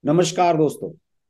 नमस्कार दोस्तों।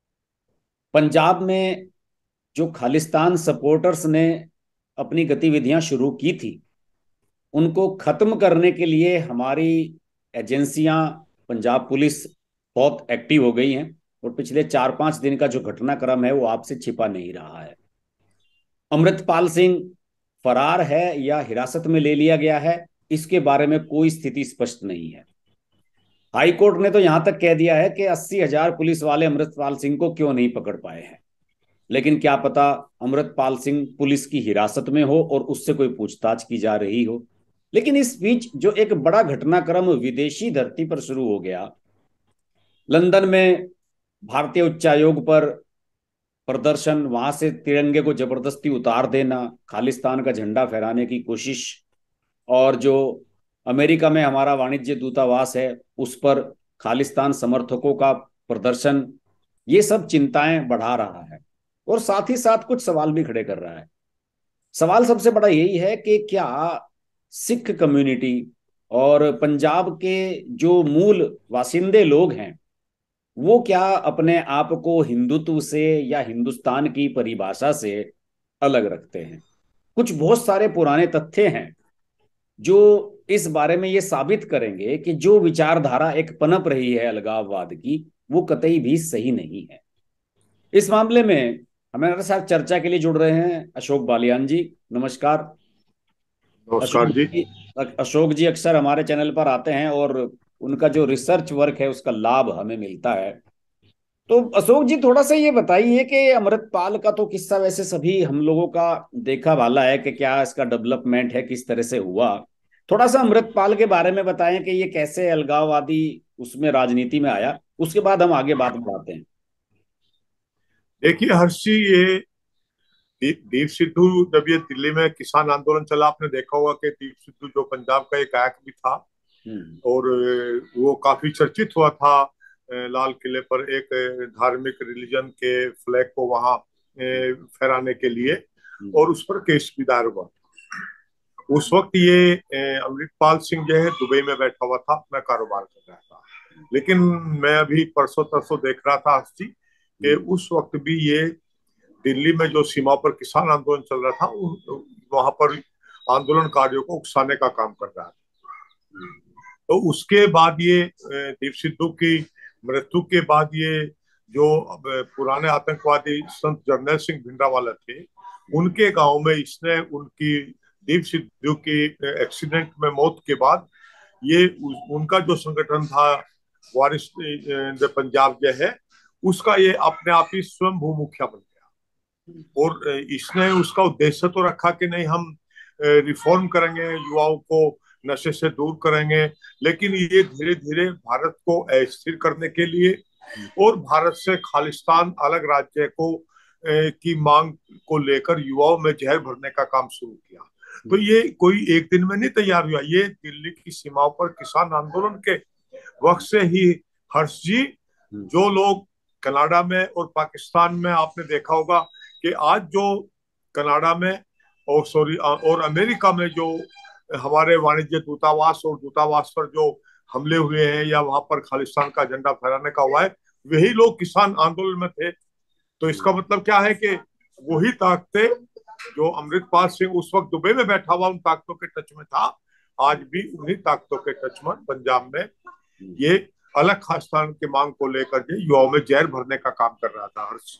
पंजाब में जो खालिस्तान सपोर्टर्स ने अपनी गतिविधियां शुरू की थी, उनको खत्म करने के लिए हमारी एजेंसियां, पंजाब पुलिस बहुत एक्टिव हो गई हैं। और पिछले 4-5 दिन का जो घटनाक्रम है वो आपसे छिपा नहीं रहा है। अमृतपाल सिंह फरार है या हिरासत में ले लिया गया है, इसके बारे में कोई स्थिति स्पष्ट नहीं है। हाई कोर्ट ने तो यहां तक कह दिया है कि 80,000 पुलिस वाले अमृतपाल सिंह को क्यों नहीं पकड़ पाए हैं। लेकिन क्या पता अमृतपाल सिंह पुलिस की हिरासत में हो और उससे कोई पूछताछ की जा रही हो। लेकिन इस बीच जो एक बड़ा घटनाक्रम विदेशी धरती पर शुरू हो गया, लंदन में भारतीय उच्चायोग पर प्रदर्शन, वहां से तिरंगे को जबरदस्ती उतार देना, खालिस्तान का झंडा फहराने की कोशिश, और जो अमेरिका में हमारा वाणिज्य दूतावास है उस पर खालिस्तान समर्थकों का प्रदर्शन, ये सब चिंताएं बढ़ा रहा है। और साथ ही साथ कुछ सवाल भी खड़े कर रहा है। सवाल सबसे बड़ा यही है कि क्या सिख कम्युनिटी और पंजाब के जो मूल वासिंदे लोग हैं, वो क्या अपने आप को हिंदुत्व से या हिंदुस्तान की परिभाषा से अलग रखते हैं। कुछ बहुत सारे पुराने तथ्य हैं जो इस बारे में ये साबित करेंगे कि जो विचारधारा एक पनप रही है अलगाववाद की, वो कतई भी सही नहीं है। इस मामले में हमारे साथ चर्चा के लिए जुड़ रहे हैं अशोक बालियान जी। नमस्कार। नमस्कार अशोक जी। जी अशोक जी अक्सर हमारे चैनल पर आते हैं और उनका जो रिसर्च वर्क है उसका लाभ हमें मिलता है। तो अशोक जी, थोड़ा सा ये बताइए कि अमृतपाल का तो किस्सा वैसे सभी हम लोगों का देखा वाला है कि क्या इसका डेवलपमेंट है, किस तरह से हुआ। थोड़ा सा अमृतपाल के बारे में बताएं कि ये कैसे अलगाववादी उसमें राजनीति में आया, उसके बाद हम आगे बात बढ़ाते हैं। देखिए हर्षी, ये दीप सिद्धू, जब ये दिल्ली में किसान आंदोलन चला, आपने देखा होगा कि दीप सिद्धू जो पंजाब का एक गायक भी था हम्म। और वो काफी चर्चित हुआ था। लाल किले पर एक धार्मिक रिलीजन के फ्लैग को वहां फहराने के लिए, हम्म। और उस पर केस भी दायर हुआ। उस वक्त ये अमृतपाल सिंह जो है दुबई में बैठा हुआ था, अपना कारोबार कर रहा था। लेकिन मैं अभी परसों तरसों देख रहा था हर्षी कि हम्म। उस वक्त भी ये दिल्ली में जो सीमा पर किसान आंदोलन चल रहा था, वहां पर आंदोलनकारियों को उकसाने का काम कर रहा था। तो उसके बाद ये दीप सिद्धू की मृत्यु के बाद ये जो अब पुराने आतंकवादी संत जरनैल सिंह भिंडरावाला थे, उनके गांव में इसने उनकी दीप सिद्धू की एक्सीडेंट में मौत के बाद ये उनका जो संगठन था वारिस पंजाब जो है, उसका ये अपने आप ही स्वयं भू मुखिया बन गया। और इसने उसका उद्देश्य तो रखा कि नहीं, हम रिफॉर्म करेंगे, युवाओं को नशे से दूर करेंगे। लेकिन ये धीरे धीरे भारत को अस्थिर करने के लिए और भारत से खालिस्तान अलग राज्य को की मांग को लेकर युवाओं में जहर भरने का काम शुरू किया। तो ये कोई एक दिन में नहीं तैयार हुआ, ये दिल्ली की सीमाओं पर किसान आंदोलन के वक्त से ही हर्ष जी, जो लोग कनाडा में और पाकिस्तान में, आपने देखा होगा कि आज जो कनाडा में और सॉरी और अमेरिका में जो हमारे वाणिज्य दूतावास और दूतावास पर जो हमले हुए हैं या वहां पर खालिस्तान का झंडा फहराने का हुआ है, वही लोग किसान आंदोलन में थे। तो इसका मतलब क्या है कि वही ताकतें, जो अमृतपाल सिंह उस वक्त दुबई में बैठा हुआ उन ताकतों के टच में था, आज भी उन्हीं ताकतों के टच में पंजाब में ये अलग खालिस्तान की मांग को लेकर के युवाओं में जहर भरने का काम कर रहा था हर्ष।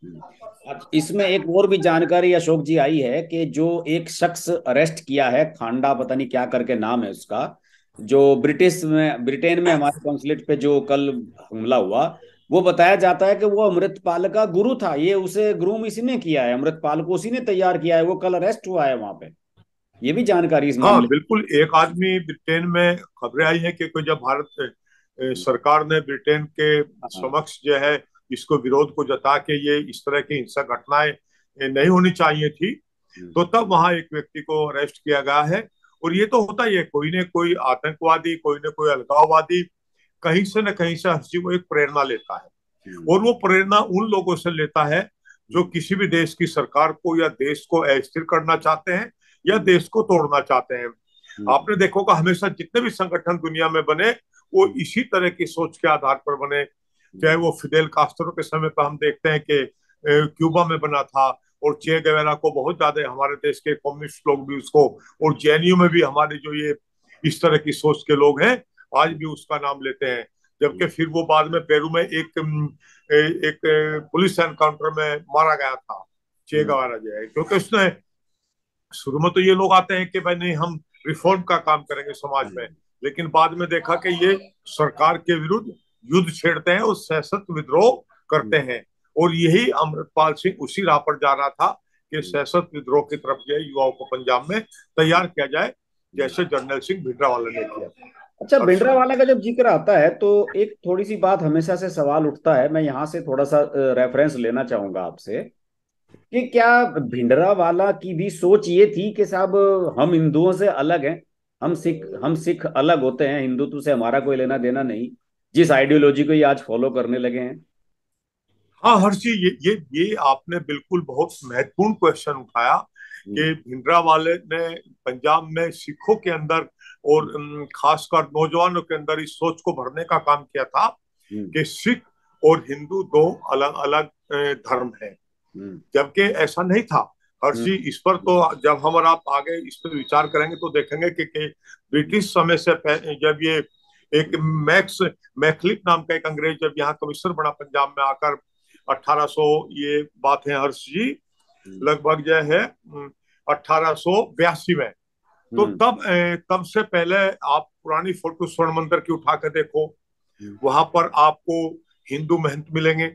अब इसमें एक और भी जानकारी अशोक जी आई है कि जो एक शख्स अरेस्ट किया है, खांडा पता नहीं क्या करके नाम है उसका, जो ब्रिटेन में हमारे कॉन्सुलेट पे जो कल हमला हुआ, वो बताया जाता है कि वो अमृतपाल का गुरु था। ये उसे ग्रूम इसी ने किया है, अमृतपाल को उसी ने तैयार किया है। वो कल अरेस्ट हुआ है वहां पे। ये भी जानकारी इस हाँ मामले। बिल्कुल, एक आदमी ब्रिटेन में, खबरें आई हैं कि कोई जब भारत सरकार ने ब्रिटेन के हाँ। समक्ष जो है इसको विरोध को जता के ये इस तरह की हिंसक घटनाएं नहीं होनी चाहिए थी, तो तब वहां एक व्यक्ति को अरेस्ट किया गया है। और ये तो होता ही है, कोई न कोई आतंकवादी, कोई न कोई अलगाववादी कहीं से न कहीं से हर चीज को एक प्रेरणा लेता है। और वो प्रेरणा उन लोगों से लेता है जो किसी भी देश की सरकार को या देश को अस्थिर करना चाहते हैं या देश को तोड़ना चाहते हैं। आपने देखा होगा, हमेशा जितने भी संगठन दुनिया में बने, वो इसी तरह की सोच के आधार पर बने। चाहे वो फिदेल कास्ट्रो के समय पर हम देखते हैं कि क्यूबा में बना था, और चे गवेरा को बहुत ज्यादा हमारे देश के कम्युनिस्ट लोग भी उसको, और जेएनयू में भी हमारे जो ये इस तरह की सोच के लोग हैं आज भी उसका नाम लेते हैं। जबकि फिर वो बाद में पेरू में एक पुलिस एनकाउंटर में मारा गया था चे गवेरा जो है, क्योंकि उसने शुरू में तो ये लोग आते हैं कि भाई नहीं हम रिफॉर्म का काम करेंगे समाज में, लेकिन बाद में देखा कि ये सरकार के विरुद्ध युद्ध छेड़ते हैं और सशस्त्र विद्रोह करते हैं। और यही अमृतपाल सिंह उसी राह पर जा रहा था कि सशस्त्र विद्रोह की तरफ जो युवाओं को पंजाब में तैयार किया जाए, जैसे जनरल सिंह भिंडरावाला ने किया था। अच्छा, भिंडरावाला का जब जिक्र आता है तो एक थोड़ी सी बात हमेशा से सवाल उठता है, मैं यहाँ से थोड़ा सा रेफरेंस लेना चाहूंगा आपसे, कि क्या भिंडरावाला की भी सोच ये थी कि साहब हम हिंदुओं से अलग हैं, हम सिख अलग होते हैं, हिंदुत्व से हमारा कोई लेना देना नहीं, जिस आइडियोलॉजी को ये आज फॉलो करने लगे हैं? हाँ हर्षी, ये आपने बिल्कुल बहुत महत्वपूर्ण क्वेश्चन उठाया हम्म। कि भिंडरावाले ने पंजाब में सिखों के अंदर और खासकर नौजवानों के अंदर इस सोच को भरने का काम किया था हम्म। कि सिख और हिंदू दो अलग अलग धर्म हैं। हम्म। जबकि ऐसा नहीं था हर्षी। हम्म। इस पर तो जब हम और आप आगे इस पर विचार करेंगे तो देखेंगे कि ब्रिटिश समय से जब ये एक मैक्स मैकलिफ नाम का एक अंग्रेज जब यहाँ कमिश्नर बना पंजाब में आकर 1800, ये बात है हर्ष जी, लगभग जो है 1882 में, तो हम्म। तब से पहले आप पुरानी फोटो स्वर्ण मंदिर की उठा के देखो, वहां पर आपको हिंदू महंत मिलेंगे,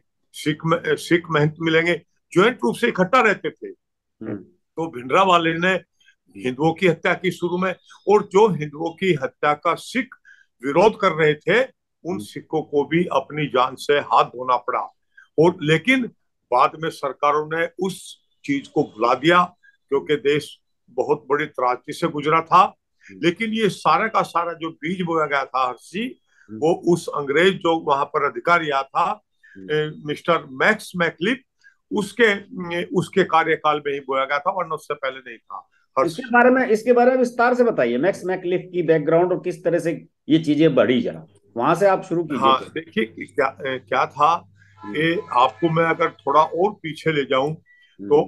सिख महंत मिलेंगे, ज्वाइंट रूप से इकट्ठा रहते थे। हम्म। तो भिंडरावाले ने हिंदुओं की हत्या की शुरू में, और जो हिंदुओं की हत्या का सिख विरोध कर रहे थे उन सिखों को भी अपनी जान से हाथ धोना पड़ा। और लेकिन बाद में सरकारों ने उस चीज को भुला दिया, क्योंकि देश बहुत बड़ी त्रासदी से गुजरा था। लेकिन ये सारा का सारा जो बीज बोया गया था हर्षी, वो उस अंग्रेज जो वहां पर अधिकारी आया था मिस्टर मैक्स मैकलिफ, उसके उसके कार्यकाल में ही बोया गया था, वरना उससे पहले नहीं था हर्ष। इसके बारे में विस्तार से बताइए, मैक्स मैकलिफ की बैकग्राउंड और किस तरह से ये चीजें बढ़ी, जरा वहां से आप शुरू कीजिए। हाँ देखिए क्या क्या था कि आपको मैं अगर थोड़ा और पीछे ले जाऊं तो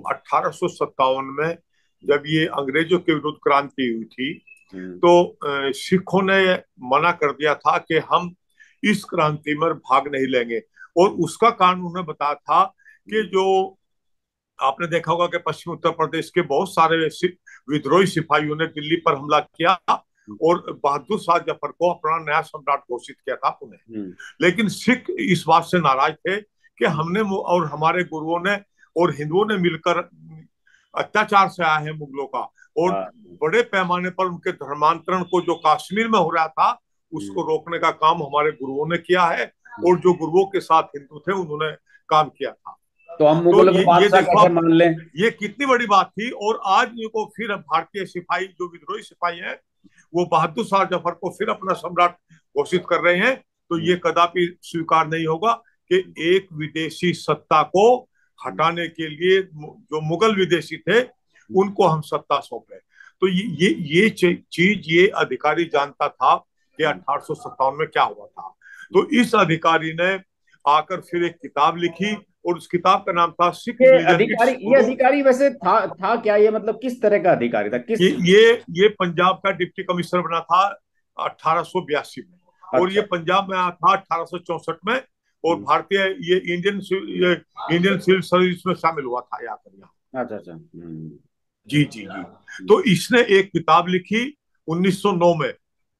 1857 में जब ये अंग्रेजों के विरुद्ध क्रांति हुई थी, तो सिखों ने मना कर दिया था कि हम इस क्रांति में भाग नहीं लेंगे। और उसका कारण उन्होंने बताया था कि जो आपने देखा होगा कि पश्चिम उत्तर प्रदेश के बहुत सारे विद्रोही सिपाहियों ने दिल्ली पर हमला किया और बहादुर शाह जफर को अपना नया सम्राट घोषित किया था पुनः। लेकिन सिख इस बात से नाराज थे कि हमने और हमारे गुरुओं ने और हिंदुओं ने मिलकर अत्याचार से आया है मुगलों का, और बड़े पैमाने पर उनके धर्मांतरण को जो कश्मीर में हो रहा था उसको रोकने का काम हमारे गुरुओं ने किया है, और जो गुरुओं के साथ हिंदू थे उन्होंने काम किया था। तो हम मुगलों को ये बादशाह देखो कैसे मान लें? ये कितनी बड़ी बात थी। और आज को फिर भारतीय सिपाही जो विद्रोही सिपाही हैं वो बहादुर शाह जफर को फिर अपना सम्राट घोषित कर रहे हैं। तो ये कदापि स्वीकार नहीं होगा कि एक विदेशी सत्ता को हटाने के लिए जो मुगल विदेशी थे उनको हम सत्ता सौंपे। तो ये चीज ये अधिकारी जानता था कि 1857 में क्या हुआ था। तो इस अधिकारी ने आकर फिर एक किताब लिखी, और उस किताब का नाम था सिख रिलीजन इट्स ये अधिकारी वैसे था क्या, ये मतलब किस तरह का अधिकारी था, किस? ये पंजाब का डिप्टी कमिश्नर बना था 1882 में, और अच्छा। ये पंजाब में आया था 1864 में, और भारतीय ये इंडियन सिविल सर्विस में शामिल हुआ था आकर यहाँ। अच्छा अच्छा। जी जी जी। तो इसने एक किताब लिखी 1909 में,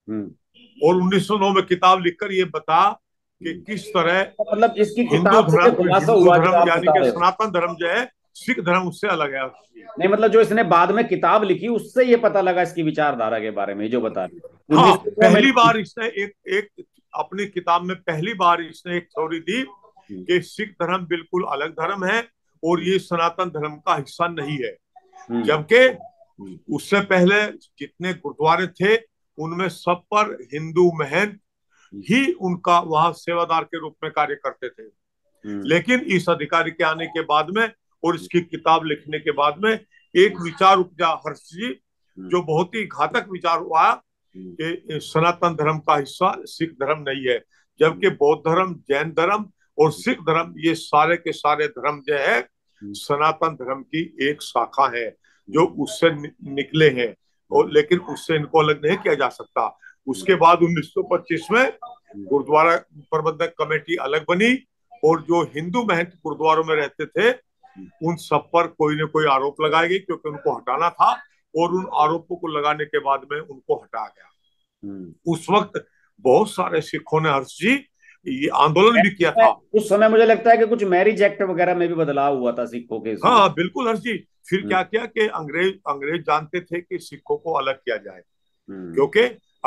और 1909 में किताब लिखकर ये बता कि किस तरह तो मतलब इसकी किताब से जो खुलासा हिंदू हुआ जो धर्म आप यानी बता कि रहे हो, सनातन धर्म जो है सिख धर्म उससे अलग है। नहीं मतलब जो इसने बाद में किताब लिखी उससे ये पता लगा इसकी विचारधारा के बारे में जो बता रहे हाँ, 1909 में पहली लिखी। बार इसने एक अपनी किताब में पहली बार इसने एक थ्योरी दी कि सिख धर्म बिल्कुल अलग धर्म है और ये सनातन धर्म का हिस्सा नहीं है। जबकि उससे पहले जितने गुरुद्वारे थे उनमें सब पर हिंदू महंत ही उनका वहां सेवादार के रूप में कार्य करते थे। लेकिन इस अधिकारी के आने के बाद में और इसकी किताब लिखने के बाद में एक विचार उपजा हर्ष जी, जो बहुत ही घातक विचार हुआ कि सनातन धर्म का हिस्सा सिख धर्म नहीं है, जबकि बौद्ध धर्म, जैन धर्म और सिख धर्म, ये सारे के सारे धर्म जो है सनातन धर्म की एक शाखा है जो उससे निकले हैं, और लेकिन उससे इनको अलग नहीं किया जा सकता। उसके बाद 1925 में गुरुद्वारा प्रबंधक कमेटी अलग बनी, और जो हिंदू महंत गुरुद्वारों में रहते थे उन सब पर कोई न कोई आरोप लगाए गए, क्योंकि उनको हटाना था, और उन आरोपों को लगाने के बाद में उनको हटाया गया। उस वक्त बहुत सारे सिखों ने, हर्ष जी, ये आंदोलन भी किया था। उस समय मुझे लगता है कि कुछ मैरिज एक्ट वगैरह में भी बदलाव हुआ था सिखों के हाँ इसमें। हाँ, बिल्कुल हर्ष जी। फिर हम्म। क्या किया कि अंग्रेज अंग्रेज जानते थे कि सिखों को अलग किया जाए, हम्म। क्योंकि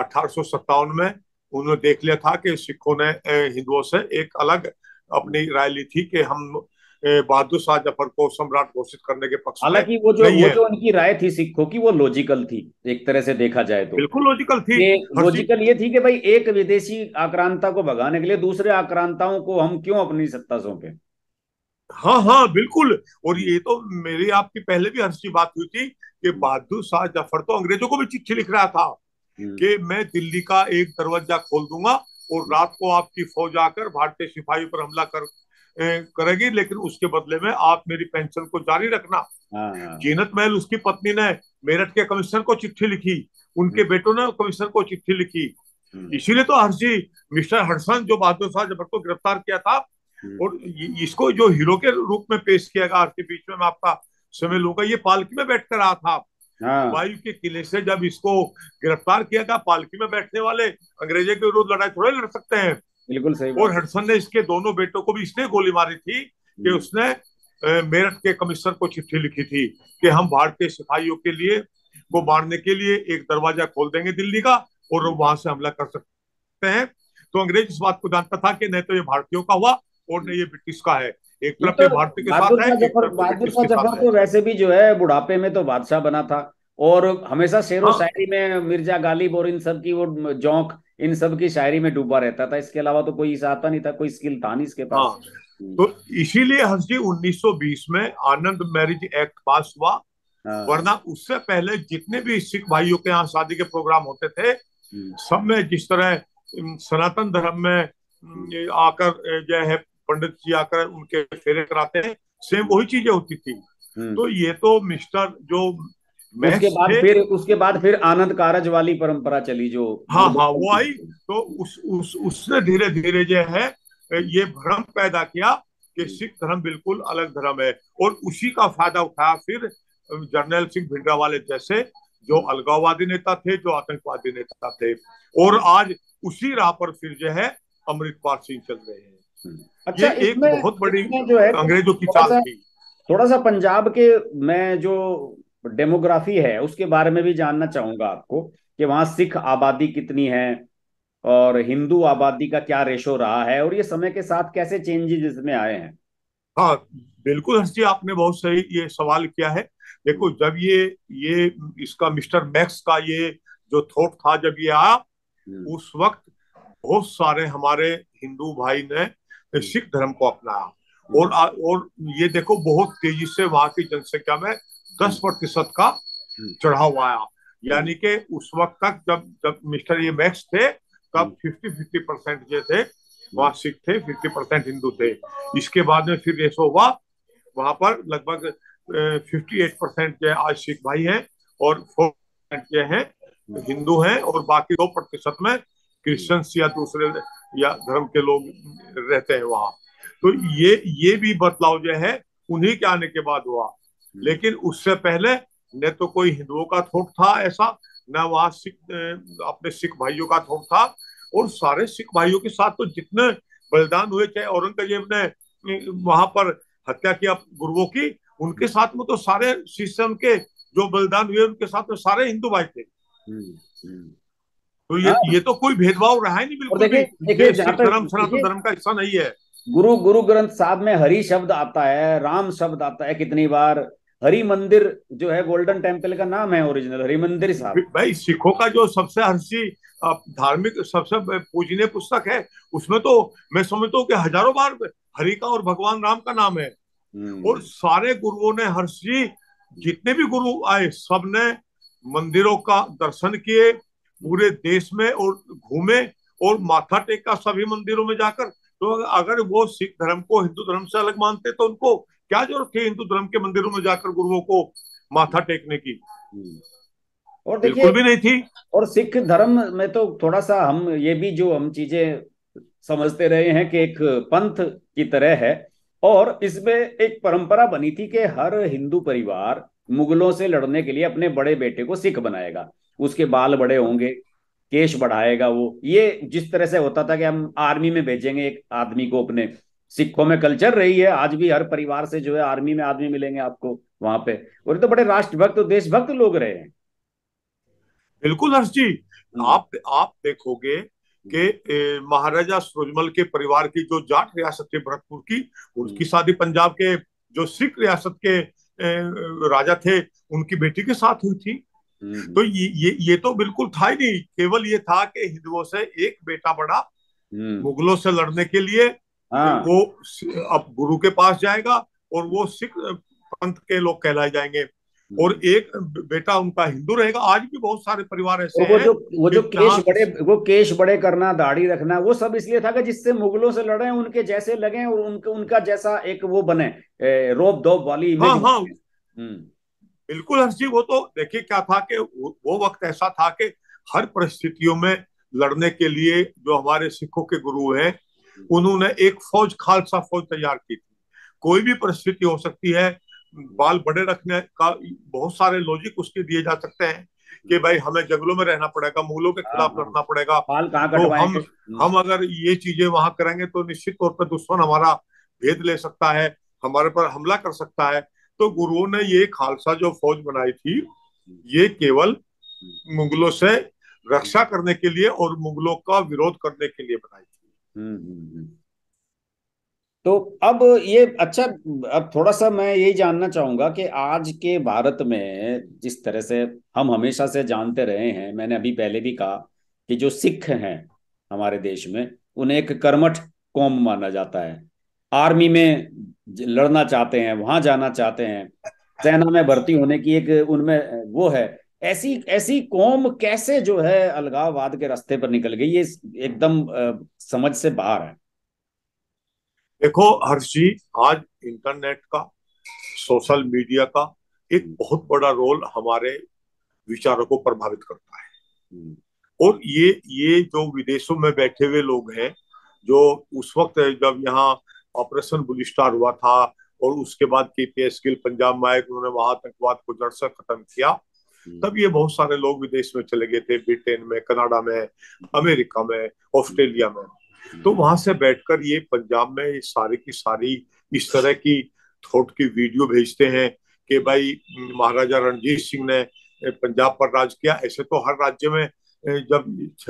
1857 में उन्होंने देख लिया था कि सिखों ने हिंदुओं से एक अलग अपनी राय ली थी कि हम बहादुर शाह जफर को सम्राट घोषित करने के पक्ष में हालांकि नहीं वो है। जो उनकी राय थी सिखों की, वो लॉजिकल थी एक तरह से देखा जाए तो। बिल्कुल लॉजिकल थी ये हर्ष जी। लॉजिकल ये थी कि भाई एक विदेशी आक्रांता को भगाने के लिए दूसरे आक्रांताओं को हम क्यों अपनी सत्ता सौंपे। हाँ हाँ बिल्कुल। और ये तो मेरी आपकी पहले भी हर्ष जी बात हुई थी कि बहादुर शाह जफर तो अंग्रेजों को भी चिट्ठी लिख रहा था हम्म। कि मैं दिल्ली का एक दरवाजा खोल दूंगा और रात को आपकी फौज आकर भारतीय सिपाहियों पर हमला करेगी, लेकिन उसके बदले में आप मेरी पेंशन को जारी रखना। हाँ हाँ। जीनत महल उसकी पत्नी ने मेरठ के कमिश्नर को चिट्ठी लिखी, उनके हम्म। बेटों ने कमिश्नर को चिट्ठी लिखी। हम्म। इसीलिए तो हर्ष जी, मिस्टर हडसन जो बहादुर शाह जफर को गिरफ्तार किया था, हम्म। और इसको जो हीरो के रूप में पेश किया गया, आपके बीच में मैं आपका समय लूंगा, ये पालकी में बैठ कर रहा था। हाँ हुमायूं के किले से जब इसको गिरफ्तार किया गया, पालकी में बैठने वाले अंग्रेजों के विरुद्ध लड़ाई थोड़े लड़ सकते हैं। बिल्कुल सही और बात है। हडसन ने इसके दोनों बेटों को भी इसने गोली मारी थी कि हम्म। उसने मेरठ के कमिश्नर को चिट्ठी लिखी थी कि हम भारतीय सिपाहियों के लिए को मारने के लिए एक दरवाजा खोल देंगे दिल्ली का, और वहां से हमला कर सकते हैं। तो अंग्रेज इस बात को जानता था कि नहीं तो ये भारतीयों का हुआ और नहीं ये ब्रिटिश का है। एक ये तरफ तो ये भारतीय के साथ है, एक तरफ ये बहादुर ब्रिटिश शाह के जफर साथ है। तो वैसे भी जो है बुढ़ापे में तो बादशाह बना था। और हमेशा शेरो हाँ शायरी में मिर्जा गालिब और इन सब की वो जौक, इन सब की शायरी में डूबा रहता था। इसके अलावा तो कोई इसे आता नहीं था, कोई स्किल था नहीं इसके पास। हाँ। तो इसीलिए हंस जी 1920 में आनंद मैरिज एक्ट पास हुआ, हाँ। वरना उससे पहले जितने भी सिख भाइयों के यहाँ शादी के प्रोग्राम होते थे, हम्म। सब में जिस तरह सनातन धर्म में हम्म। ये आकर जो है पंडित जी आकर उनके फेरे कराते हैं, सेम वही चीजें होती थी। हम्म। तो ये तो मिस्टर जो मैक्स थे, उसके बाद फिर आनंद कारज वाली परंपरा चली जो हाँ हाँ गुरुदेव वो की। आई। तो उसने धीरे धीरे जो है ये भ्रम पैदा किया कि सिख धर्म बिल्कुल अलग धर्म है, और उसी का फायदा उठाया फिर जर्नैल सिंह भिंडरावाले जैसे जो अलगाववादी नेता थे, जो आतंकवादी नेता थे। और आज उसी राह पर फिर जो है अमृतपाल सिंह चल रहे हैं। अच्छा, ये एक इसमें बहुत बड़ी इसमें जो है अंग्रेजों की थोड़ा चाल सा थी। थोड़ा सा पंजाब के, मैं जो डेमोग्राफी है उसके बारे में भी जानना चाहूंगा आपको, कि वहाँ सिख आबादी कितनी है और हिंदू आबादी का क्या रेशो रहा है, और ये समय के साथ कैसे चेंजेस इसमें आए हैं। हाँ बिल्कुल हर्ष जी, आपने बहुत सही ये सवाल किया है। देखो, जब ये इसका मिस्टर मैक्स का ये जो थॉट था, जब ये आया, हम्म। उस वक्त बहुत सारे हमारे हिंदू भाई ने सिख धर्म को अपनाया। हम्म। और ये देखो, बहुत तेजी से वहां की जनसंख्या में 10% का हम्म। चढ़ाव आया। हम्म। यानी कि उस वक्त तक जब जब मिस्टर ये मैक्स थे, हम्म। तब 50-50% जो थे हम्म। वहाँ सिख थे, 50% हिंदू थे। इसके बाद में फिर रेशो हुआ, वहां पर लगभग 58% जो आज सिख भाई हैं, और 4% जो है हिंदू हैं, और बाकी 2% में क्रिश्चियंस या दूसरे या धर्म के लोग रहते हैं वहां। तो ये भी बदलाव जो है उन्हीं के आने के बाद हुआ। लेकिन उससे पहले न तो कोई हिंदुओं का थोक था ऐसा, न वहाँ अपने सिख भाइयों का थोक था। और सारे सिख भाइयों के साथ तो जितने बलिदान हुए, चाहे औरंगजेब ने वहां पर हत्या किया गुरुओं की, उनके साथ में तो सारे शिष्य उनके जो बलिदान हुए, उनके साथ में सारे हिंदू भाई थे। हम्म। हम्म। तो हाँ। ये तो कोई भेदभाव रहा ही नहीं और बिल्कुल भी देखिए देखिए कि जहां सिख तक धर्म सनातन देखिए, धर्म का हिस्सा नहीं है। गुरु ग्रंथ साहब में हरि शब्द आता है, राम शब्द आता है कितनी बार। हरि मंदिर जो है गोल्डन टेम्पल का नाम है, ओरिजिनल हरि मंदिर साहब। भाई सिखों का जो सबसे हर्षी धार्मिक सबसे पूजनीय पुस्तक है, उसमें तो मैं समझता हूँ कि हजारों बार हरि का और भगवान राम का नाम है। और हम्म। सारे गुरुओं ने, हर्षी जितने भी गुरु आए, सब ने मंदिरों का दर्शन किए पूरे देश में, और घूमे और माथा टेका सभी मंदिरों में जाकर। तो अगर वो सिख धर्म को हिंदू धर्म से अलग मानते तो उनको क्या जरूरत थी हिंदू धर्म के मंदिरों में जाकर गुरुओं को माथा टेकने की? हम्म। और देखिए, बिल्कुल भी नहीं थी। और सिख धर्म में तो थोड़ा सा हम ये भी जो हम चीजें समझते रहे हैं कि एक पंथ की तरह है। और इसमें एक परंपरा बनी थी कि हर हिंदू परिवार मुगलों से लड़ने के लिए अपने बड़े बेटे को सिख बनाएगा। उसके बाल बड़े होंगे, केश बढ़ाएगा वो, ये जिस तरह से होता था कि हम आर्मी में भेजेंगे एक आदमी को अपने। सिखों में कल्चर रही है, आज भी हर परिवार से जो है आर्मी में आदमी मिलेंगे आपको वहां पे। और ये तो बड़े राष्ट्रभक्त और देशभक्त लोग रहे हैं। बिल्कुल हर्ष जी। हम्म। आप देखोगे कि महाराजा सूरजमल के परिवार की जो जाट रियासत थी भरतपुर की, हम्म। उसकी शादी पंजाब के जो सिख रियासत के राजा थे उनकी बेटी के साथ हुई थी। हम्म। तो ये तो बिल्कुल था ही नहीं, केवल ये था कि हिंदुओं से एक बेटा बड़ा हम्म। मुगलों से लड़ने के लिए हाँ। वो अब गुरु के पास जाएगा और वो सिख पंथ के लोग कहलाए जाएंगे। और हम्म। एक बेटा उनका हिंदू रहेगा। आज भी बहुत सारे परिवार ऐसे और वो हैं जो वो कि जो केश जहाँ बड़े, वो केश बड़े करना, दाढ़ी रखना, वो सब इसलिए था कि जिससे मुगलों से लड़े उनके जैसे लगे और उनके उनका जैसा एक वो बने, रोब दोब वाली हाँ इमेज हाँ बने। हम्म। बिल्कुल हर्ष जी। वो तो देखिए क्या था कि वो वक्त ऐसा था कि हर परिस्थितियों में लड़ने के लिए जो हमारे सिखों के गुरु हैं उन्होंने एक फौज, खालसा फौज तैयार की थी। कोई भी परिस्थिति हो सकती है। बाल बड़े रखने का बहुत सारे लॉजिक उसके दिए जा सकते हैं कि भाई हमें जंगलों में रहना पड़ेगा, मुगलों के हाँ खिलाफ हाँ। लड़ना पड़ेगा। बाल कहाँ तो कटवाएंगे। हम अगर ये चीजें वहां करेंगे तो निश्चित तौर पर दुश्मन हमारा भेद ले सकता है, हमारे पर हमला कर सकता है। तो गुरुओं ने ये खालसा जो फौज बनाई थी ये केवल मुगलों से रक्षा करने के लिए और मुगलों का विरोध करने के लिए बनाई थी। हम्म। तो अब ये अच्छा, अब थोड़ा सा मैं यही जानना चाहूंगा कि आज के भारत में जिस तरह से हम हमेशा से जानते रहे हैं, मैंने अभी पहले भी कहा कि जो सिख हैं हमारे देश में, उन्हें एक कर्मठ कौम माना जाता है। आर्मी में लड़ना चाहते हैं, वहां जाना चाहते हैं, सेना में भर्ती होने की एक उनमें वो है। ऐसी ऐसी कौम कैसे जो है अलगाववाद के रास्ते पर निकल गई, ये एकदम समझ से बाहर है। देखो हर्ष जी, आज इंटरनेट का, सोशल मीडिया का एक हम्म। बहुत बड़ा रोल हमारे विचारों को प्रभावित करता है। हम्म। और ये जो विदेशों में बैठे हुए लोग हैं, जो उस वक्त जब यहाँ ऑपरेशन ब्लू स्टार हुआ था और उसके बाद केपीएस गिल पंजाब में आए, उन्होंने वहां आतंकवाद को जड़ से खत्म किया। हम्म। तब ये बहुत सारे लोग विदेश में चले गए थे, ब्रिटेन में, कनाडा में, अमेरिका में, ऑस्ट्रेलिया में। तो वहां से बैठकर ये पंजाब में ये सारी की सारी इस तरह की थॉट की वीडियो भेजते हैं कि भाई महाराजा रणजीत सिंह ने पंजाब पर राज किया। ऐसे तो हर राज्य में जब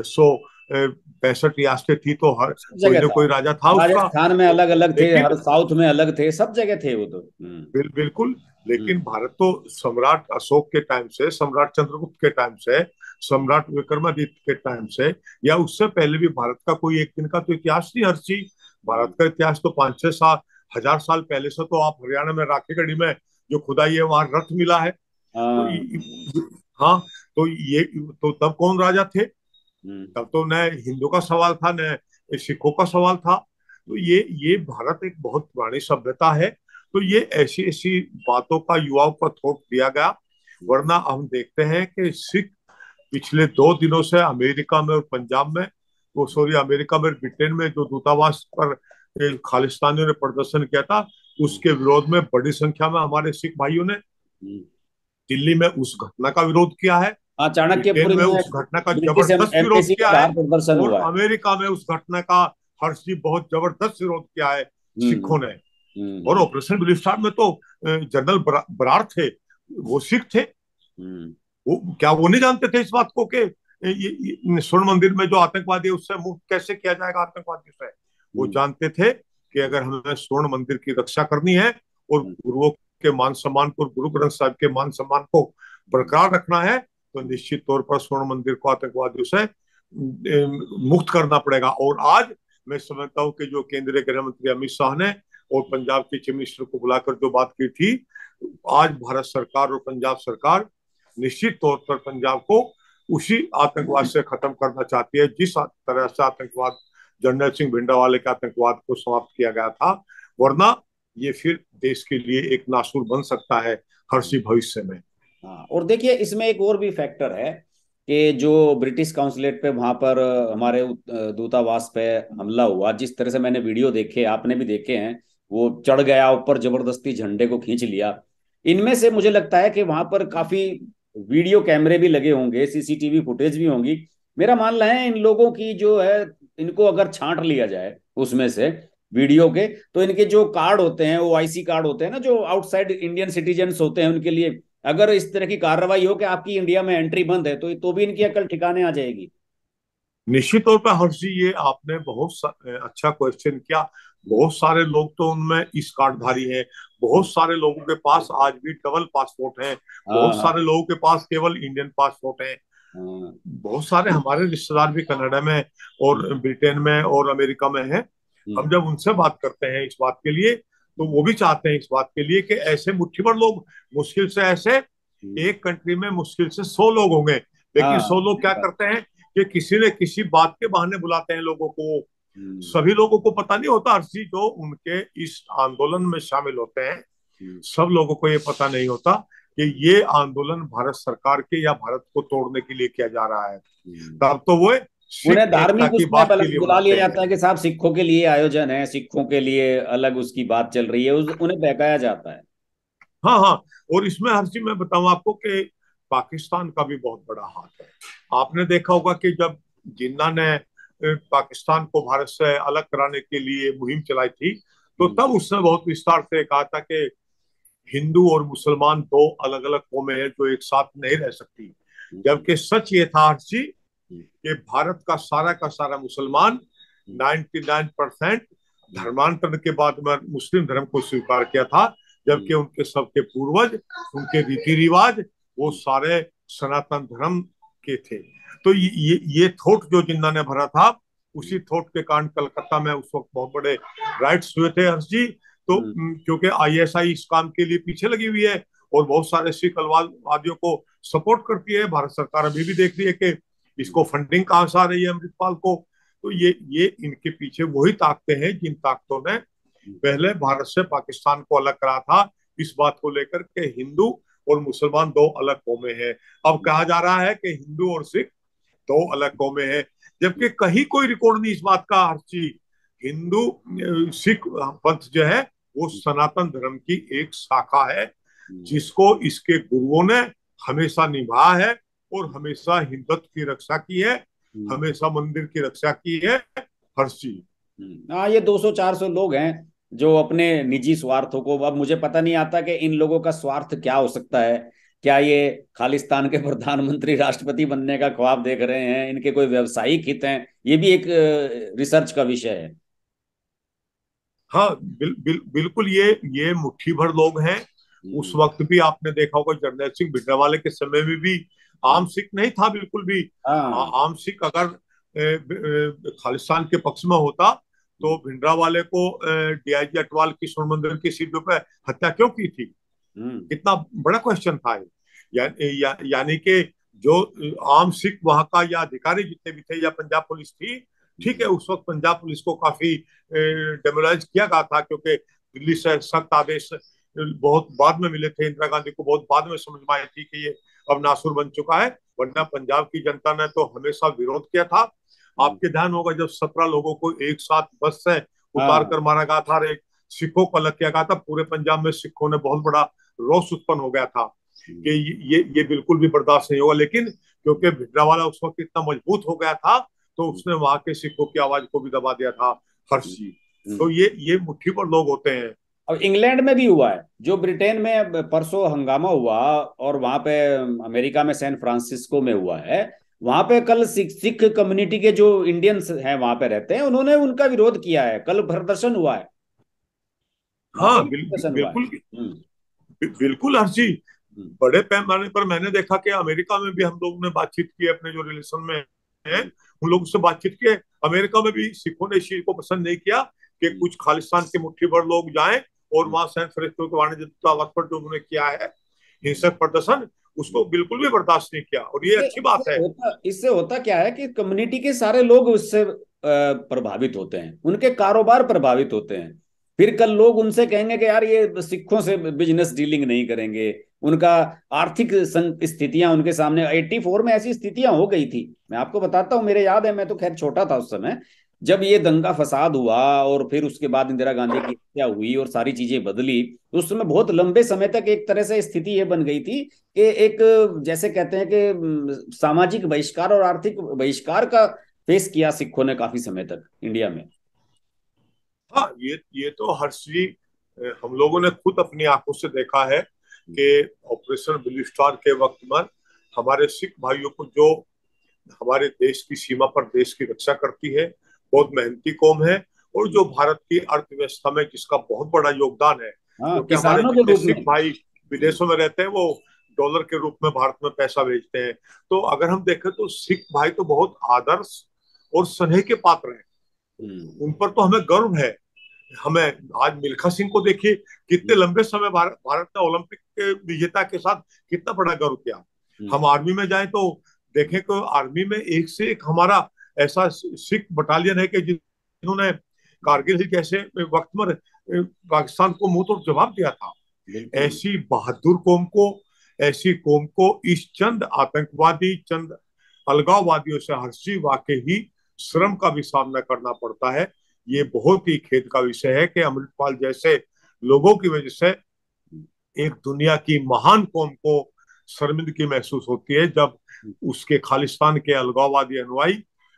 665 रियासतें थी तो हर सब कोई जगह ना था। कोई राजा था उसका। राजस्थान में तो अलग अलग थे, लेकिन हर साउथ में अलग थे, सब जगह थे वो तो। बिल्कुल। लेकिन हम्म। भारत तो सम्राट अशोक के टाइम से, सम्राट चंद्रगुप्त के टाइम से, सम्राट विक्रमादित्य के टाइम से या उससे पहले भी भारत का कोई एक दिन का तो इतिहास नहीं हर चीज। भारत का इतिहास तो 5-6 हजार साल पहले से, तो आप हरियाणा में राखीगढ़ी में जो खुदाई है वहां रथ मिला है। तो हाँ। हाँ, तो ये तो तब कौन राजा थे? हम्म। तब तो न हिंदू का सवाल था न सिखों का सवाल था। तो ये भारत एक बहुत पुरानी सभ्यता है। तो ये ऐसी ऐसी बातों का युवाओं को थोप दिया गया। वरना हम देखते हैं कि सिख पिछले 2 दिनों से अमेरिका में और पंजाब में, वो सॉरी अमेरिका में, ब्रिटेन में जो दूतावास पर खालिस्तानियों ने प्रदर्शन किया था उसके विरोध में बड़ी संख्या में हमारे सिख भाइयों ने हम्म। दिल्ली में उस घटना का विरोध किया है। हाँ, ब्रिटेन चाणक्यपुरी में में उस घटना का ब्रिटिश जबरदस्त विरोध एम्बेसी के किया है। बाहर प्रदर्शन और हुआ है। अमेरिका में उस घटना का हर्ष जी बहुत जबरदस्त विरोध किया है हम्म। सिखों ने। और हम्म। ऑपरेशन ब्लू स्टार में तो जनरल बरार थे, वो सिख थे। हम्म। वो क्या वो नहीं जानते थे इस बात को कि ये स्वर्ण मंदिर में जो आतंकवादी है उससे मुक्त कैसे किया जाएगा आतंकवादी से? वो हम्म। जानते थे कि अगर हमें स्वर्ण मंदिर की रक्षा करनी है और हम्म। गुरुओं के मान सम्मान को, गुरु ग्रंथ साहिब के मान सम्मान को बरकरार रखना है तो निश्चित तौर पर स्वर्ण मंदिर को आतंकवादियों से मुक्त करना पड़ेगा। और आज मैं समझता हूँ कि जो केंद्रीय गृह मंत्री अमित शाह ने और पंजाब के चीफ मिनिस्टर को बुलाकर जो बात की थी, आज भारत सरकार और पंजाब सरकार निश्चित तौर पर पंजाब को उसी आतंकवाद से खत्म करना चाहती है जिस तरह से आतंकवाद जर्नैल सिंह भिंडरावाले के आतंकवाद को समाप्त किया गया था, वरना ये फिर देश के लिए एक नासूर बन सकता है हर सी भविष्य में। हाँ, और देखिए इसमें एक और भी फैक्टर है कि जो ब्रिटिश काउंसलेट पे वहां पर हमारे दूतावास पे हमला हुआ, जिस तरह से मैंने वीडियो देखे, आपने भी देखे हैं, वो चढ़ गया ऊपर, जबरदस्ती झंडे को खींच लिया। इनमें से मुझे लगता है कि वहां पर काफी वीडियो कैमरे भी लगे होंगे, सीसीटीवी फुटेज भी होंगी। मेरा मानना है इन लोगों की जो है, इनको अगर छांट लिया जाए उसमें से वीडियो के, तो इनके जो कार्ड होते हैं, वो आईसी कार्ड होते हैं ना, जो आउटसाइड इंडियन सिटीजन्स होते हैं उनके लिए, अगर इस तरह की कार्रवाई हो कि आपकी इंडिया में एंट्री बंद है, तो भी इनकी अकल ठिकाने आ जाएगी। निश्चित तौर पर हर्ष जी, ये आपने अच्छा क्वेश्चन किया। बहुत सारे लोग तो उनमें इस कार्डधारी हैं, बहुत सारे लोगों के पास आज भी डबल पासपोर्ट हैं, हाँ बहुत हाँ सारे लोगों के पास केवल इंडियन पासपोर्ट हैं। हाँ। बहुत सारे हमारे रिश्तेदार भी कनाडा में हम्म, और ब्रिटेन में और अमेरिका में हैं। हम जब उनसे बात करते हैं इस बात के लिए, तो वो भी चाहते हैं इस बात के लिए कि ऐसे मुट्ठी भर लोग, मुश्किल से ऐसे हम्म, एक कंट्री में मुश्किल से 100 लोग होंगे, लेकिन 100 हाँ लोग क्या करते हैं कि किसी न किसी बात के बहाने बुलाते हैं लोगों को। हम्म, सभी लोगों को पता नहीं होता अर्शी, जो उनके इस आंदोलन में शामिल होते हैं, हम्म, सब लोगों को ये पता नहीं होता कि ये आंदोलन भारत सरकार के या भारत को तोड़ने के लिए किया जा रहा है। हम्म। तब तो वो उन्हें सिख एकता धार्मिक की उसमें बात के लिए बुला लिया बुलाते हैं। जाता है कि साहब सिखों के लिए आयोजन है, सिखों के लिए अलग उसकी बात चल रही है, उन्हें बहकाया जाता है। हाँ हाँ। और इसमें हर चीज मैं बताऊं आपको कि पाकिस्तान का भी बहुत बड़ा हाथ है। आपने देखा होगा कि जब जिन्ना ने पाकिस्तान को भारत से अलग कराने के लिए मुहिम चलाई थी, तो हम्म, तब उसने बहुत विस्तार से कहा था कि हिंदू और मुसलमान दो अलग अलग कौमें हैं जो एक साथ नहीं रह सकती। हम्म, जबकि सच ये था हर्षी हम्म, कि भारत का सारा मुसलमान, हम्म, 99% हम्म, धर्मांतरण के बाद में मुस्लिम धर्म को स्वीकार किया था। जबकि हम्म, उनके सबके पूर्वज, उनके रीति रिवाज, वो हम्म, सारे सनातन धर्म के थे। तो ये थोट जो जिन्ना ने भरा था, उसी थोट के कारण कलकत्ता में उस वक्त बहुत बड़े राइट्स हुए थे हर्ष जी। तो हम्म, क्योंकि आईएसआई इस काम के लिए पीछे लगी हुई है और बहुत सारे सिख अलवादियों को सपोर्ट करती है, भारत सरकार अभी भी देख रही है कि हम्म, इसको फंडिंग कहां से आ रही है अमृतपाल को। तो ये इनके पीछे वही ताकतें हैं जिन ताकतों ने पहले भारत से पाकिस्तान को अलग करा था, इस बात को लेकर के हिंदू और मुसलमान दो अलग कौमें हैं। अब कहा जा रहा है कि हिंदू और सिख दो अलग कौमें हैं, जबकि कहीं कोई रिकॉर्ड नहीं इस बात का हर चीज। हिंदू सिख पंथ जो है वो सनातन धर्म की एक शाखा है, हम्म, जिसको इसके गुरुओं ने हमेशा निभाया है और हमेशा हिंदुत्व की रक्षा की है, हम्म, हमेशा मंदिर की रक्षा की है हर चीज। हाँ, ये 200-400 लोग हैं जो अपने निजी स्वार्थों को, अब मुझे पता नहीं आता कि इन लोगों का स्वार्थ क्या हो सकता है। क्या ये खालिस्तान के प्रधानमंत्री, राष्ट्रपति बनने का ख्वाब देख रहे हैं, इनके कोई व्यवसायिक हित हैं? ये भी एक रिसर्च का विषय है। हाँ, बिल्कुल ये मुट्ठी भर लोग हैं। उस हम्म, वक्त भी आपने देखा होगा जरनैल सिंह भिंडरावाले के समय में भी हम्म, आम सिख नहीं था बिल्कुल भी। हाँ, आम सिख अगर खालिस्तान के पक्ष में होता, तो भिंडरावाले को डीआईजी अटवाल किशोर मंदिर की सीटों पर हत्या क्यों की थी? हम्म, कितना बड़ा क्वेश्चन था ये। यानी कि जो आम सिख वहां का या अधिकारी जितने भी थे या पंजाब पुलिस थी, ठीक है, उस वक्त पंजाब पुलिस को काफी डेमोलाइज किया गया था, क्योंकि दिल्ली से सख्त आदेश बहुत बाद में मिले थे। इंदिरा गांधी को बहुत बाद में समझ में आई थी कि ये अब नासुर बन चुका है, वरना पंजाब की जनता ने तो हमेशा विरोध किया था। आपके ध्यान होगा जब 17 लोगों को एक साथ बस से उतार हाँ, कर मारा गया था और एक सिखों को अलग किया गया था, पूरे पंजाब में सिखों ने बहुत बड़ा रोष उत्पन्न हो गया था कि ये बिल्कुल भी बर्दाश्त नहीं होगा। लेकिन क्योंकि भिंडरावाला उस वक्त इतना मजबूत हो गया था, तो उसने वहां के सिखों की आवाज को भी दबा दिया था हर्ष जी। तो ये मुट्ठी पर लोग होते हैं। अब इंग्लैंड में भी हुआ है, जो ब्रिटेन में परसों हंगामा हुआ, और वहां पे अमेरिका में सैन फ्रांसिस्को में हुआ है, वहां पे कल सिख सिख कम्युनिटी के जो इंडियंस हैं वहां पे रहते हैं, उन्होंने उनका विरोध किया है, कल प्रदर्शन हुआ है, वहां पे हाँ, भी प्रदर्शन हुआ है। बिल्कुल हम्म, बिल्कुल हर्ष जी। हम्म, बड़े पैमाने पर मैंने देखा कि अमेरिका में भी हम लोगों ने बातचीत की, अपने जो रिलेशन में है हम्म, उन लोगों से बातचीत की। अमेरिका में भी सिखों ने इस चीज को पसंद नहीं किया कि हम्म, कुछ खालिस्तान के मुट्ठी भर लोग जाएं और हम्म, वहां सैन फ्रांसिस्को के वाणिज्य दूतावास पर जो उन्होंने किया है हिंसक प्रदर्शन, उसको बिल्कुल भी बर्दाश्त नहीं किया, और ये इससे अच्छी बात है। इससे होता क्या है कि कम्युनिटी के सारे लोग उससे प्रभावित होते हैं, उनके कारोबार प्रभावित होते हैं। फिर कल लोग उनसे कहेंगे कि यार ये सिखों से बिजनेस डीलिंग नहीं करेंगे। उनका आर्थिक स्थितियां उनके सामने 84 में ऐसी स्थितियां हो गई थी। मैं आपको बताता हूँ, मेरे याद है, मैं तो खैर छोटा था उस समय, जब ये दंगा फसाद हुआ और फिर उसके बाद इंदिरा गांधी की हत्या हुई और सारी चीजें बदली, तो उस समय बहुत लंबे समय तक एक तरह से स्थिति ये बन गई थी कि एक, जैसे कहते हैं कि सामाजिक बहिष्कार और आर्थिक बहिष्कार का फेस किया सिखों ने काफी समय तक इंडिया में। हाँ, ये तो हर्षी हम लोगों ने खुद अपनी आंखों से देखा है कि ऑपरेशन ब्लू स्टार के वक्त में हमारे सिख भाइयों को, जो हमारे देश की सीमा पर देश की रक्षा करती है, बहुत मेहनती कौम है, और जो भारत की अर्थव्यवस्था में जिसका बहुत बड़ा योगदान है, हाँ, क्योंकि हमारे किसानों के जितने रूप में। सिख भाई विदेशों में रहते हैं वो डॉलर के रूप में भारत में पैसा भेजते हैं। तो अगर हम देखें तो सिख भाई तो बहुत आदर्श और स्नेह के पात्र हैं। हम्म। उन पर तो हमें गर्व है। हमें आज मिल्खा सिंह को देखिए, कितने लंबे समय भारत ने ओलंपिक के विजेता के साथ कितना बड़ा गर्व किया। हम हम्म। आर्मी में जाएं तो देखें कि आर्मी में एक से एक हमारा ऐसा सिख बटालियन है कि जिन्होंने कारगिल हिल जैसे वक्त में पाकिस्तान को मुंह तोड़ जवाब दिया था। बिल्कुल। ऐसी बहादुर कौम को, ऐसी कौम को इस चंद आतंकवादी, चंद अलगाववादियों से हर्षी वाकई ही श्रम का भी सामना करना पड़ता है। ये बहुत ही खेद का विषय है कि अमृतपाल जैसे लोगों की वजह से एक दुनिया की महान कौम को शर्मिंदगी महसूस होती है, जब उसके खालिस्तान के अलगाववादी अनुयायी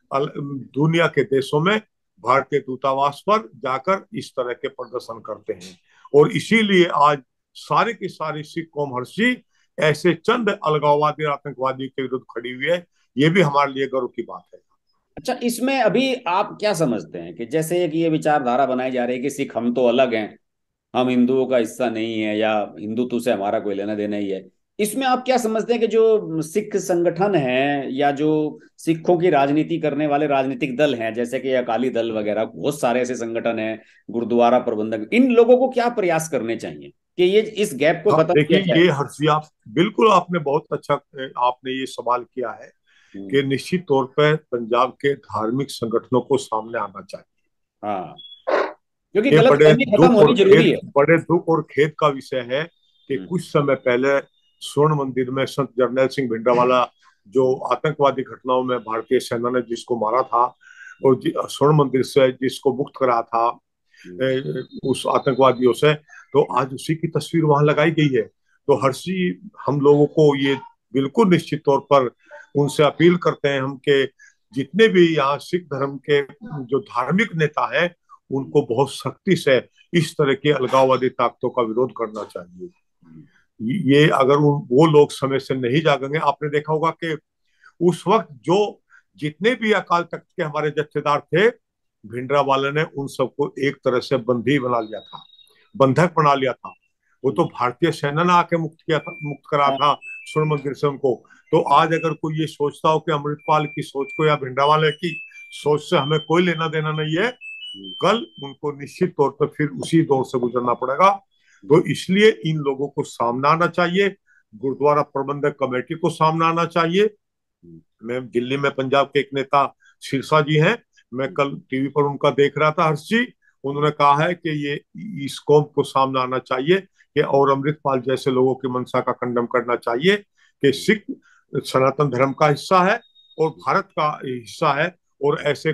दुनिया के देशों में भारतीय दूतावास पर जाकर इस तरह के प्रदर्शन करते हैं। और इसीलिए आज सारी की सारी सिख कौम हर्षी ऐसे चंद अलगाववादी और आतंकवादी के विरुद्ध खड़ी हुई है। ये भी हमारे लिए गर्व की बात है। अच्छा, इसमें अभी आप क्या समझते हैं कि जैसे एक ये विचारधारा बनाई जा रही है कि सिख हम तो अलग हैं, हम हिंदुओं का हिस्सा नहीं है, या हिंदुत्व से हमारा कोई लेना देना ही है, इसमें आप क्या समझते हैं कि जो सिख संगठन है या जो सिखों की राजनीति करने वाले राजनीतिक दल हैं, जैसे कि अकाली दल वगैरह, बहुत सारे ऐसे संगठन हैं, गुरुद्वारा प्रबंधक, इन लोगों को क्या प्रयास करने चाहिए कि ये इस गैप को हाँ, खत्म किया देखिए, जाए? ये हर्षी आप बिल्कुल, आपने बहुत अच्छा आपने ये सवाल किया है हम्म। कि निश्चित तौर पर पंजाब के धार्मिक संगठनों को सामने आना चाहिए। हाँ, क्योंकि ये गलतफहमी खत्म होनी जरूरी है। बड़े दुख और खेद का विषय है कि हम्म। कुछ समय पहले स्वर्ण मंदिर में संत जरनैल सिंह भिंडरावाला, जो आतंकवादी घटनाओं में भारतीय सेना ने जिसको मारा था और स्वर्ण मंदिर से जिसको मुक्त करा था हम्म। उस आतंकवादियों से, तो आज उसी की तस्वीर वहां लगाई गई है। तो हर्षी, हम लोगों को ये बिल्कुल निश्चित तौर पर उनसे अपील करते हैं हम कि जितने भी यहाँ सिख धर्म के जो धार्मिक नेता हैं, उनको बहुत सख्ती से इस तरह की अलगाववादी ताकतों का विरोध करना चाहिए। ये अगर वो लोग समय से नहीं जागेंगे, आपने देखा होगा कि उस वक्त जो जितने भी अकाल तख्त के हमारे जत्थेदार थे, भिंडरावाले ने उन सबको एक तरह से बंदी बना लिया था, बंधक बना लिया था। वो तो भारतीय सेना ने आके मुक्त किया था, मुक्त करा था स्वर्ण मंदिर से उनको। तो आज अगर कोई ये सोचता हो कि अमृतपाल की सोच को या भिंडरावाले की सोच से हमें कोई लेना देना नहीं है, कल उनको निश्चित तौर पर फिर उसी दौर से गुजरना पड़ेगा। तो इसलिए इन लोगों को सामने आना चाहिए, गुरुद्वारा प्रबंधक कमेटी को सामने आना चाहिए। मैं दिल्ली में पंजाब के एक नेता सिरसा जी हैं, मैं कल टीवी पर उनका देख रहा था, हर्ष जी, उन्होंने कहा है कि ये इस कौम को सामने आना चाहिए कि और अमृतपाल जैसे लोगों की मंशा का खंडन करना चाहिए कि सिख सनातन धर्म का हिस्सा है और भारत का हिस्सा है, और ऐसे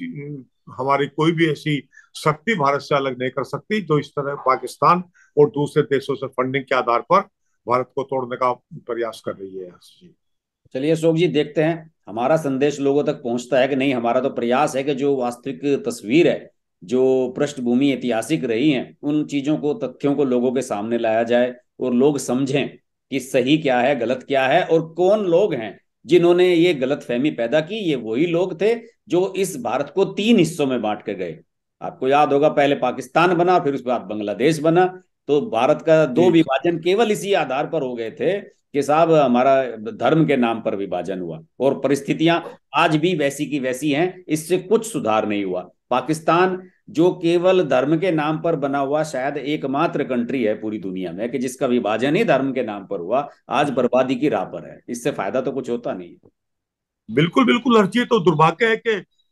हमारी कोई भी ऐसी शक्ति भारत से अलग नहीं कर सकती जो इस तरह पाकिस्तान और दूसरे देशों से फंडिंग के आधार पर भारत को तोड़ने का प्रयास कर रही है। जी, चलिए अशोक जी, देखते हैं हमारा संदेश लोगों तक पहुंचता है कि नहीं। हमारा तो प्रयास है कि जो वास्तविक तस्वीर है, जो पृष्ठभूमि ऐतिहासिक रही है, उन चीजों को, तथ्यों को लोगों के सामने लाया जाए और लोग समझें कि सही क्या है, गलत क्या है, और कौन लोग हैं जिन्होंने ये गलत फहमी पैदा की। ये वही लोग थे जो इस भारत को 3 हिस्सों में बांट के गए। आपको याद होगा, पहले पाकिस्तान बना, फिर उसके बाद बांग्लादेश बना। तो भारत का दो जी, विभाजन केवल इसी आधार पर हो गए थे कि साहब हमारा धर्म के नाम पर विभाजन हुआ, और परिस्थितियां आज भी वैसी की वैसी हैं, इससे कुछ सुधार नहीं हुआ। पाकिस्तान जो केवल धर्म के नाम पर बना हुआ शायद एकमात्र कंट्री है पूरी दुनिया में कि जिसका विभाजन ही धर्म के नाम पर हुआ, आज बर्बादी की राह पर है। इससे फायदा तो कुछ होता नहीं। बिल्कुल बिल्कुल हर्षी, तो दुर्भाग्य है कि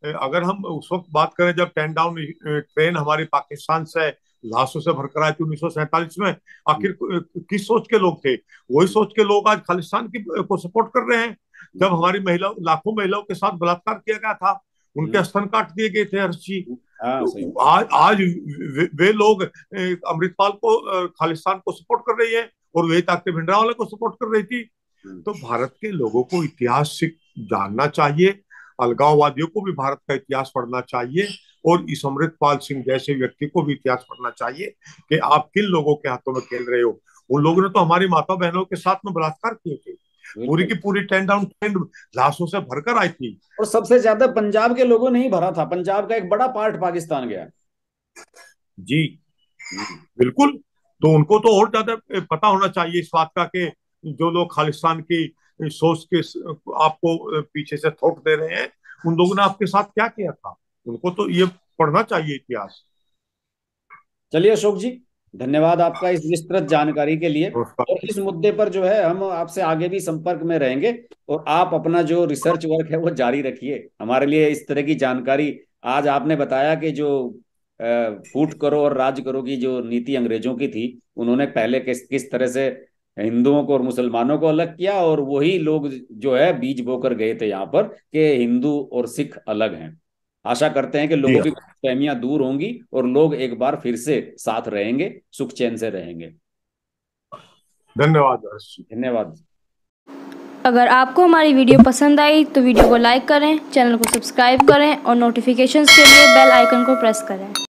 अगर हम उस वक्त बात करें जब 10 डाउन ट्रेन हमारी पाकिस्तान से लाशों से भरकर आई थी 1947 में, आखिर किस सोच के लोग थे? वही सोच के लोग आज खालिस्तान की को सपोर्ट कर रहे हैं। जब हमारी महिला, लाखों महिलाओं के साथ बलात्कार किया गया था, उनके स्तन काट दिए गए थे, हर्षी। हाँ सही। तो आज वे लोग अमृतपाल को, खालिस्तान को सपोर्ट कर रही है, और वही ताकत भिंडरावाले को सपोर्ट कर रही थी। तो भारत के लोगों को इतिहास से जानना चाहिए, अलगाववादियों को भी भारत का इतिहास पढ़ना चाहिए, और इस अमृतपाल सिंह जैसे व्यक्ति को भी इतिहास पढ़ना चाहिए कि आप किन लोगों के हाथों में खेल रहे हो। उन लोगों ने तो हमारी माता बहनों के साथ में बलात्कार किए थे। पूरी बिल्कुल। की पूरी 10 डाउन ट्रेन लाशों से भरकर आई थी। और सबसे ज्यादा पंजाब के लोगों ने ही भरा था, पंजाब का एक बड़ा पार्ट पाकिस्तान गया। जी बिल्कुल। तो उनको तो और ज्यादा पता होना चाहिए इस बात का कि जो लोग खालिस्तान की सोच के आपको पीछे से थोप दे रहे हैं, उन लोगों ने आपके साथ क्या किया था। उनको तो ये पढ़ना चाहिए इतिहास। चलिए अशोक जी, धन्यवाद आपका इस विस्तृत जानकारी के लिए। और नमस्कार। इस मुद्दे पर जो है हम आपसे आगे भी संपर्क में रहेंगे। और आप अपना जो रिसर्च वर्क है वो जारी रखिए। हमारे लिए इस तरह की जानकारी, आज आपने बताया कि जो फूट करो और राज करो की जो नीति अंग्रेजों की थी, उन्होंने पहले किस किस तरह से हिंदुओं को और मुसलमानों को अलग किया, और वही लोग जो है बीज बोकर गए थे यहाँ पर कि हिंदू और सिख अलग हैं। आशा करते हैं कि जी लोगों की हाँ। फहमियां दूर होंगी और लोग एक बार फिर से साथ रहेंगे, सुख चैन से रहेंगे। धन्यवाद हर्ष जी। धन्यवाद। अगर आपको हमारी वीडियो पसंद आई तो वीडियो को लाइक करें, चैनल को सब्सक्राइब करें और नोटिफिकेशंस के लिए बेल आइकन को प्रेस करें।